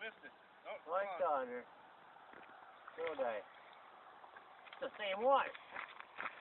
missed it. Oh, Lights on her. So die. It's the same one.